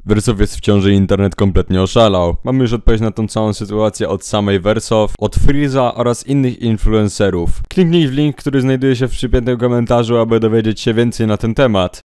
Wersow jest w ciąży i internet kompletnie oszalał. Mamy już odpowiedź na tą całą sytuację od samej Wersow, od Freeza oraz innych influencerów. Kliknij w link, który znajduje się w przypiętym komentarzu, aby dowiedzieć się więcej na ten temat.